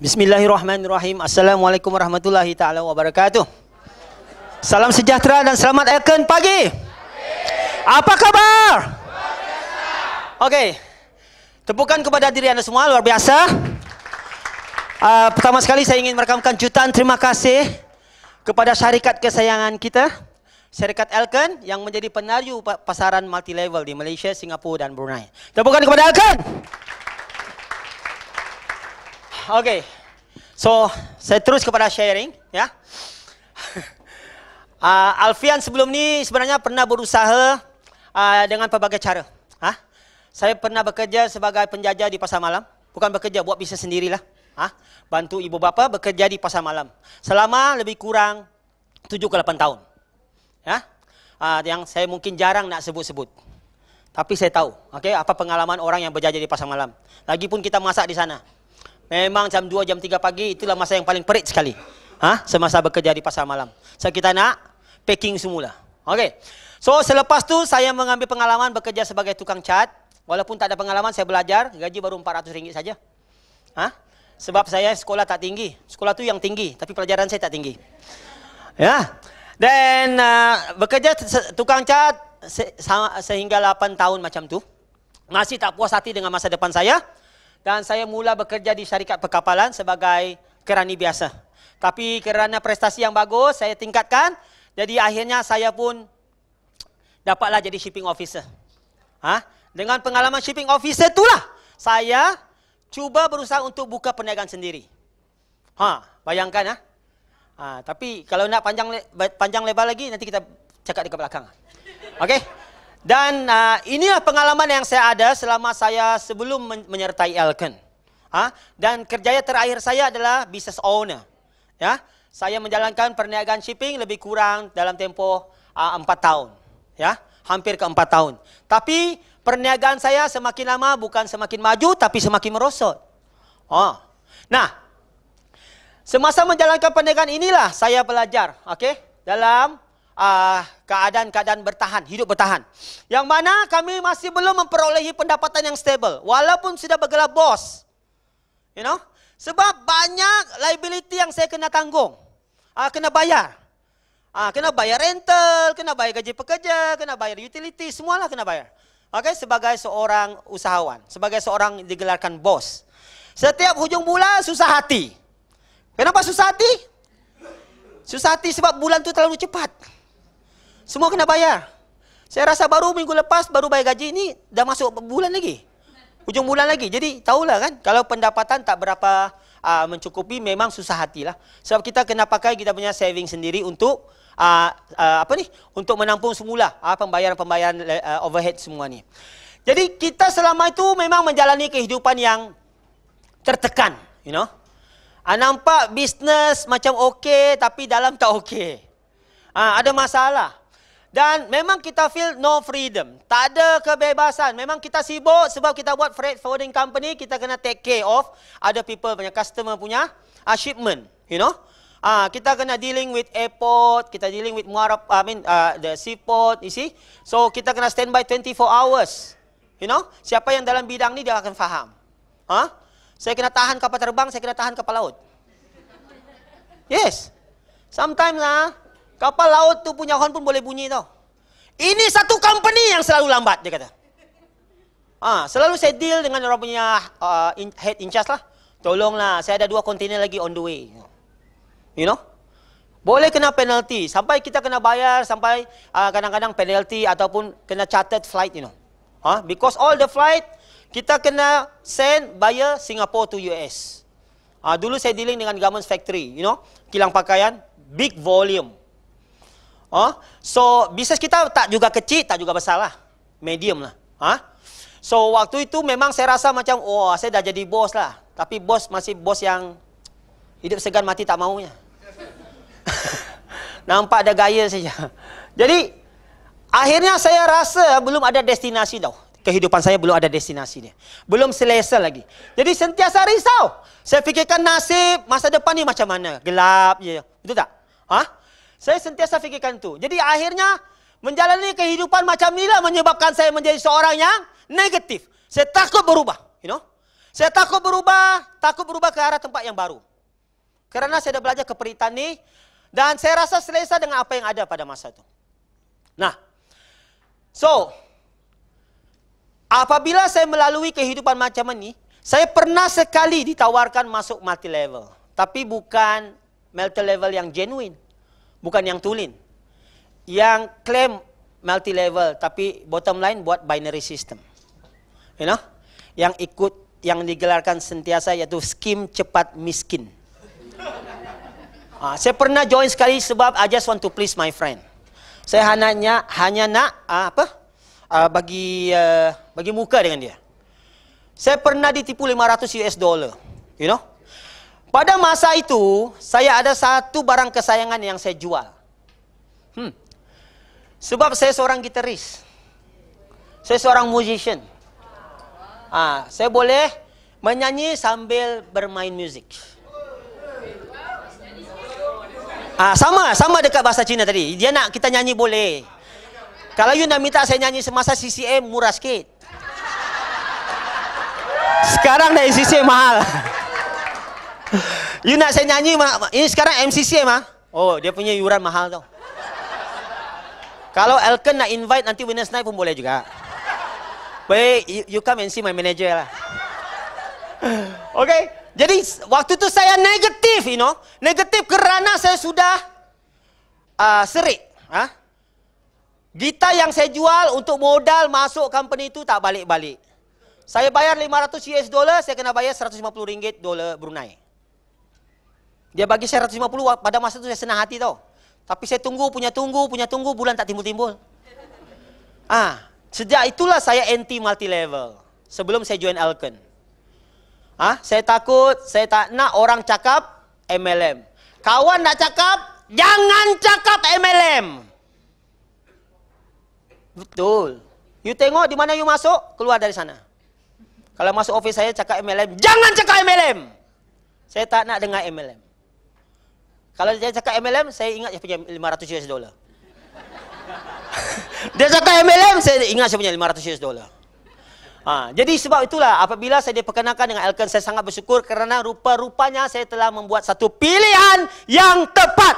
Bismillahirrahmanirrahim. Assalamualaikum warahmatullahi ta'ala wabarakatuh. Salam sejahtera dan selamat Elken pagi. Apa kabar? Okey. Tepukan kepada diri anda semua, luar biasa. Pertama sekali saya ingin merakamkan jutaan terima kasih kepada syarikat kesayangan kita, syarikat Elken yang menjadi penario pasaran multi level di Malaysia, Singapura dan Brunei. Tepukan kepada Elken. Okey. So, saya terus kepada sharing, ya. Alfian sebelum ni sebenarnya pernah berusaha dengan pelbagai cara. Saya pernah bekerja sebagai penjajah di pasar malam. Bukan bekerja, buat bisnes sendirilah. Bantu ibu bapa bekerja di pasar malam. Selama lebih kurang 7 ke 8 tahun. Ya. Yang saya mungkin jarang nak sebut-sebut. Tapi saya tahu, apa pengalaman orang yang berjaya di pasar malam. Lagipun kita masak di sana. Memang jam 2, jam 3 pagi itulah masa yang paling perit sekali. Semasa bekerja di pasar malam. So kita nak packing semula. Okey. So selepas tu saya mengambil pengalaman bekerja sebagai tukang cat. Walaupun tak ada pengalaman, saya belajar. Gaji baru RM400 saja. Sebab saya sekolah tak tinggi. Sekolah tu yang tinggi, tapi pelajaran saya tak tinggi. Ya. Dan bekerja tukang cat sehingga 8 tahun macam tu. Masih tak puas hati dengan masa depan saya. Dan saya mula bekerja di syarikat perkapalan sebagai kerani biasa. Tapi kerana prestasi yang bagus, saya tingkatkan. Jadi akhirnya saya pun dapatlah jadi shipping officer. Dengan pengalaman shipping officer itulah saya cuba berusaha untuk buka perniagaan sendiri. Bayangkan. Tapi kalau nak panjang lebar lagi, nanti kita cakap dekat belakang. Okey? Dan inilah pengalaman yang saya ada selama saya sebelum menyertai Elken. Dan kerjaya terakhir saya adalah business owner. Ya, saya menjalankan perniagaan shipping lebih kurang dalam tempoh 4 tahun. Ya, hampir ke 4 tahun. Tapi perniagaan saya semakin lama bukan semakin maju, tapi semakin merosot. Nah, semasa menjalankan perniagaan inilah saya belajar, dalam keadaan-keadaan bertahan, hidup bertahan. Yang mana kami masih belum memperolehi pendapatan yang stable. Walaupun sudah bergelar bos. Sebab banyak liability yang saya kena tanggung. Kena bayar. Kena bayar rental, kena bayar gaji pekerja, kena bayar utility, semualah kena bayar. Sebagai seorang usahawan, sebagai seorang digelarkan bos. Setiap hujung bulan susah hati. Kenapa susah hati? Susah hati sebab bulan tu terlalu cepat. Semua kena bayar. Saya rasa baru minggu lepas baru bayar gaji, ini dah masuk bulan lagi. Hujung bulan lagi. Jadi tahulah kan, kalau pendapatan tak berapa mencukupi, memang susah hatilah. Sebab kita kena pakai kita punya saving sendiri untuk untuk menampung semula pembayaran-pembayaran overhead semua ni. Jadi kita selama itu memang menjalani kehidupan yang tertekan, nampak bisnes macam okey tapi dalam tak okey. Ada masalah. Dan memang kita feel no freedom. Tak ada kebebasan. Memang kita sibuk sebab kita buat freight forwarding company. Kita kena take care of other people punya, customer punya shipment. Kita kena dealing with airport. Kita dealing with the seaport. You see. So kita kena standby 24 hours. Siapa yang dalam bidang ni dia akan faham. Saya kena tahan kapal terbang. Saya kena tahan kapal laut. Yes. Sometimes kapal laut tu punya horn pun boleh bunyi tau. Ini satu company yang selalu lambat, dia kata. Selalu saya deal dengan orang punya head in charge lah. Tolonglah, saya ada 2 kontainer lagi on the way. Boleh kena penalty. Sampai kita kena bayar, sampai kadang-kadang penalty ataupun kena chartered flight, Because all the flight, kita kena send via Singapore to US. Dulu saya dealing dengan government factory, kilang pakaian, big volume. So bisnes kita tak juga kecil, tak juga besar lah. Medium lah. So waktu itu memang saya rasa macam, saya dah jadi bos lah. Tapi bos masih bos yang hidup segan mati tak maunya. Nampak ada gaya saja. Jadi akhirnya saya rasa belum ada destinasi tau. Kehidupan saya belum ada destinasi dia. Belum selesa lagi. Jadi sentiasa risau. Saya fikirkan nasib, masa depan ni macam mana. Gelap je. Betul tak? Saya sentiasa fikirkan tu. Jadi akhirnya menjalani kehidupan macam inilah menyebabkan saya menjadi seorang yang negatif. Saya takut berubah. Saya takut berubah ke arah tempat yang baru. Kerana saya dah belajar keperitan ni, dan saya rasa selesa dengan apa yang ada pada masa itu. Nah, so, apabila saya melalui kehidupan macam ini, saya pernah sekali ditawarkan masuk multi-level. Tapi bukan multi-level yang genuine. Bukan yang tulen. Yang klaim multi-level, tapi bottom line buat binary system. You know? Yang ikut, yang digelarkan sentiasa iaitu skim cepat miskin. Saya pernah join sekali sebab I just want to please my friend. Saya hanya nak bagi muka dengan dia. Saya pernah ditipu 500 US dollar. You know? Pada masa itu, saya ada satu barang kesayangan yang saya jual. Sebab saya seorang gitaris. Saya seorang musician. Saya boleh menyanyi sambil bermain musik. Sama dekat bahasa Cina tadi. Dia nak kita nyanyi boleh. Kalau you nak minta saya nyanyi semasa CCM, murah sikit. Sekarang dah CCM mahal. You nak saya nyanyi, ini sekarang MCCM oh, dia punya yuran mahal tau. Kalau Elken nak invite nanti Winners Night pun boleh juga. Baik, you come and see my manager lah. Okay, jadi waktu tu saya negatif, you know. Negatif kerana saya sudah serik. Gitar yang saya jual untuk modal masuk company itu tak balik-balik. Saya bayar 500 US dollar, saya kena bayar 150 ringgit dolar Brunei. Dia bagi saya 150, pada masa itu saya senang hati tau. Tapi saya tunggu, bulan tak timbul-timbul. Sejak itulah saya anti multi-level. Sebelum saya join Elken. Saya takut, saya tak nak orang cakap MLM. Kawan nak cakap, jangan cakap MLM. Betul. You tengok di mana you masuk, keluar dari sana. Kalau masuk office saya cakap MLM, jangan cakap MLM. Saya tak nak dengar MLM. Kalau dia cakap MLM, saya ingat dia punya 500 US dollar. Dia cakap MLM, saya ingat saya punya 500 US dollar. Jadi sebab itulah apabila saya diperkenalkan dengan Elken, saya sangat bersyukur kerana rupa-rupanya saya telah membuat satu pilihan yang tepat.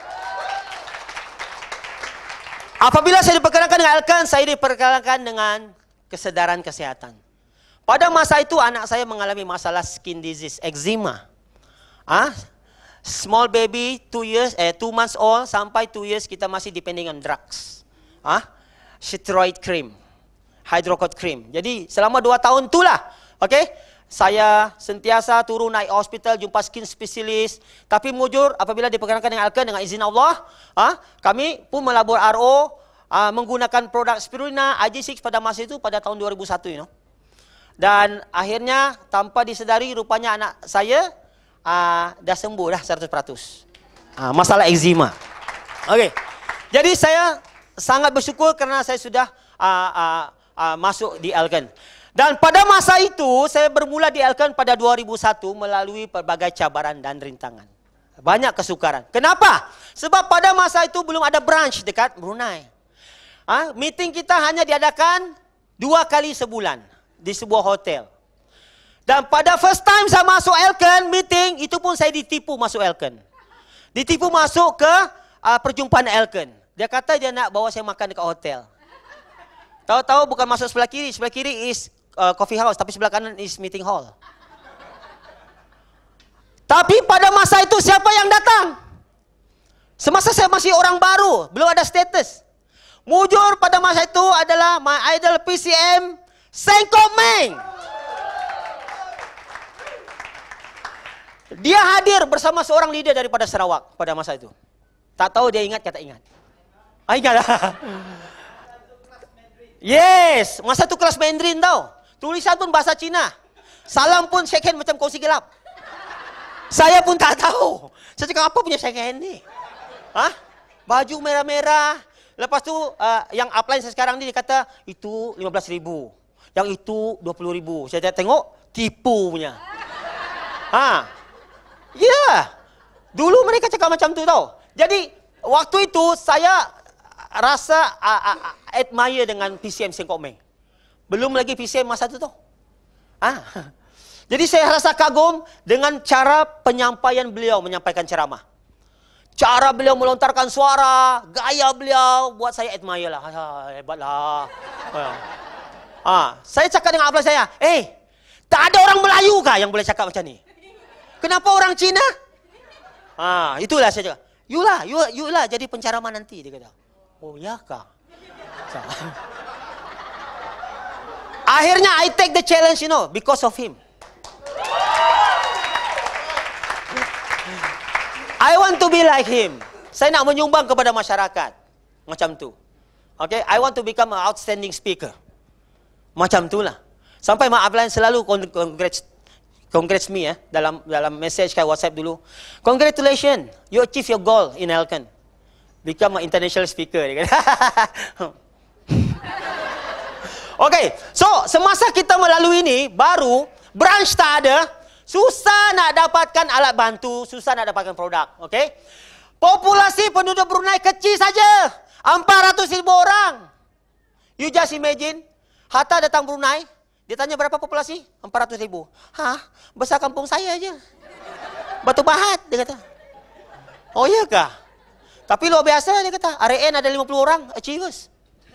Apabila saya diperkenalkan dengan Elken, saya diperkenalkan dengan kesedaran kesihatan. Pada masa itu anak saya mengalami masalah skin disease, eczema. Small baby, 2 months old sampai 2 years kita masih depending on drugs. Steroid cream, hydrocot cream. Jadi selama 2 tahun itulah, okay, saya sentiasa turun naik hospital, jumpa skin specialist. Tapi mujur apabila diperkenalkan dengan Elken, dengan izin Allah, kami pun melabur RO, menggunakan produk Spirulina, IG6 pada masa itu, pada tahun 2001, you know. Dan akhirnya tanpa disedari rupanya anak saya dah sembuh dah 100%. Masalah eczema. Okey. Jadi saya sangat bersyukur kerana saya sudah masuk di Elken. Dan pada masa itu saya bermula di Elken pada 2001 melalui pelbagai cabaran dan rintangan. Banyak kesukaran. Kenapa? Sebab pada masa itu belum ada branch dekat Brunei. Meeting kita hanya diadakan 2 kali sebulan di sebuah hotel. Dan pada first time saya masuk Elken meeting, itu pun saya ditipu masuk Elken. Ditipu masuk ke perjumpaan Elken. Dia kata dia nak bawa saya makan dekat hotel. Tahu-tahu bukan masuk sebelah kiri is coffee house, tapi sebelah kanan is meeting hall. Tapi pada masa itu siapa yang datang? Semasa saya masih orang baru, belum ada status. Mujur pada masa itu adalah my idol PCM, Seng Kok Meng. Dia hadir bersama seorang leader daripada Sarawak pada masa itu. Tak tahu dia ingat kata ingat. Ingat lah. Yes, masa itu kelas Mandarin tau. Tulisan pun bahasa Cina. Salam pun shake hand macam kongsi gelap. Saya pun tak tahu. Saya cakap apa punya shake hand ni? Baju merah-merah. Lepas tu yang upline saya sekarang ni dia kata itu 15,000. Yang itu 20,000. Saya tengok tipu punya. Ya. Dulu mereka cakap macam tu tau. Jadi waktu itu saya rasa admire dengan PCM Seng Kok Meng. Belum lagi PCM masa tu tau. Jadi saya rasa kagum dengan cara penyampaian beliau menyampaikan ceramah. Cara beliau melontarkan suara, gaya beliau buat saya admire lah. Hebatlah. Saya cakap dengan abang saya, tak ada orang Melayu kah yang boleh cakap macam ni? Kenapa orang Cina? Itulah saya cakap. You lah jadi penceramah nanti, dia kata. Oh ya kah? Akhirnya I take the challenge, because of him. I want to be like him. Saya nak menyumbang kepada masyarakat. Macam tu. Okay, I want to become an outstanding speaker. Macam tu lah. Sampai Mak Ablan selalu congrats me dalam message kat WhatsApp dulu. Congratulations, you achieve your goal in Elkan. Become an international speaker. Dia kata. Okay, so semasa kita melalui ini, baru branch tak ada, susah nak dapatkan alat bantu, susah nak dapatkan produk. Okay, populasi penduduk Brunei kecil saja, 400,000 orang. You just imagine, Hatta datang Brunei, dia tanya berapa populasi? 400,000. Besar kampung saya aja. Batu Pahat, dia kata. Oh iya kah? Tapi luar biasa, dia kata. RN ada 50 orang, achievers.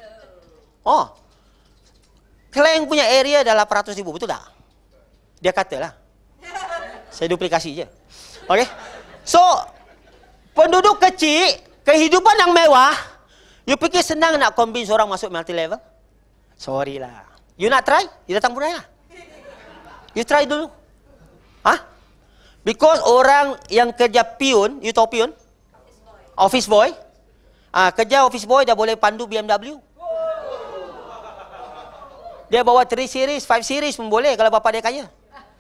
Klang punya area dah 800,000, betul tak? Dia katalah. Saya duplikasi je. Okay? So, penduduk kecil, kehidupan yang mewah, you fikir senang nak convince orang masuk multi level? Sorry lah. You nak try? You datang Brunei lah. You try dulu. Because orang yang kerja pion, you tahu pion? Office boy. Kerja office boy dah boleh pandu BMW. Dia bawa 3 series, 5 series pun boleh kalau bapa dia kaya.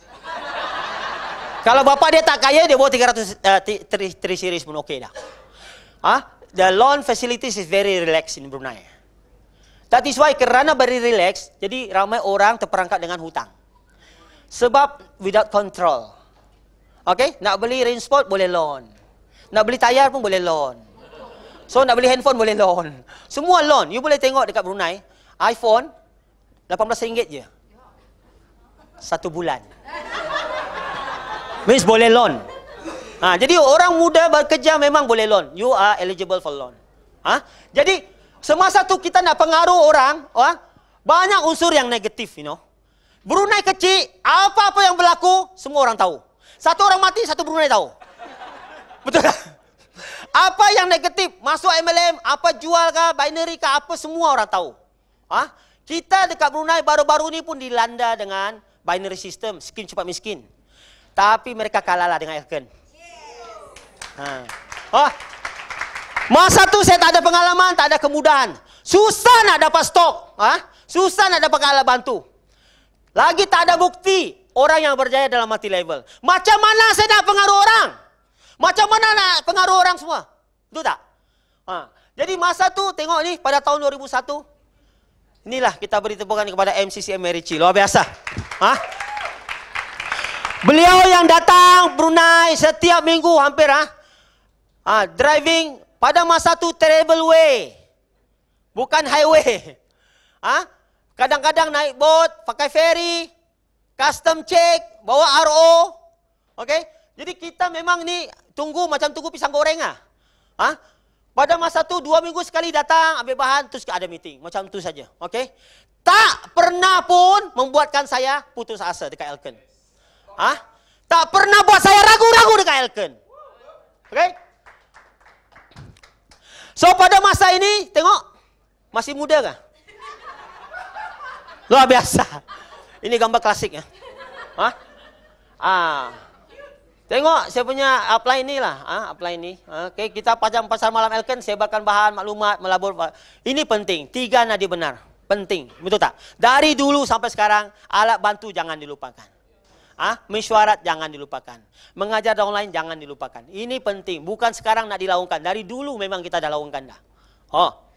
Kalau bapa dia tak kaya, dia bawa 3 series pun okey dah. The loan facilities is very relaxed in Brunei. That is why kerana very relaxed, jadi ramai orang terperangkap dengan hutang. Sebab without control. Okay? Nak beli rain sport boleh loan. Nak beli tayar pun boleh loan. So nak beli handphone boleh loan. Semua loan. You boleh tengok dekat Brunei, iPhone RM18 je. 1 bulan. Means boleh loan. Jadi orang muda bekerja memang boleh loan. You are eligible for loan. Jadi semasa tu kita nak pengaruh orang, banyak unsur yang negatif, Brunei kecil, apa-apa yang berlaku, semua orang tahu. Satu orang mati, satu Brunei tahu. Betul tak? Apa yang negatif, masuk MLM, apa jual kah, binary kah, apa semua orang tahu. Kita dekat Brunei baru-baru ni pun dilanda dengan binary system, skim cepat miskin. Tapi mereka kalah lah dengan Elkan. Masa tu saya tak ada pengalaman, tak ada kemudahan. Susah nak dapat stok. Susah nak dapat alat bantu. Lagi tak ada bukti orang yang berjaya dalam multi level. Macam mana saya nak pengaruh orang? Macam mana nak pengaruh orang semua? Betul tak? Jadi masa tu tengok ni pada tahun 2001. Inilah kita beri tepukan kepada MCCM Merici. Luar biasa. Beliau yang datang Brunei setiap minggu hampir. Driving pada masa tu travel way. Bukan highway. Kadang-kadang naik boat, pakai ferry, custom check, bawa RO. Okay? Jadi kita memang ni tunggu macam tunggu pisang goreng . Pada masa tu 2 minggu sekali datang, ambil bahan, terus ada meeting. Macam tu saja. Okay? Tak pernah pun membuatkan saya putus asa dekat Elkan. Tak pernah buat saya ragu-ragu dekat Elkan. Okay? So pada masa ini, tengok, masih muda kah? Luar biasa. Ini gambar klasik ya. Tengok saya punya upline ni lah. Upline ni. Okay, kita pasar malam Elkan, sebarkan bahan, maklumat, melabur. Ini penting. 3 nadi benar. Penting. Betul tak? Dari dulu sampai sekarang, alat bantu jangan dilupakan. Mesyuarat jangan dilupakan. Mengajar online jangan dilupakan. Ini penting. Bukan sekarang nak dilakukan. Dari dulu memang kita dah lakukan dah.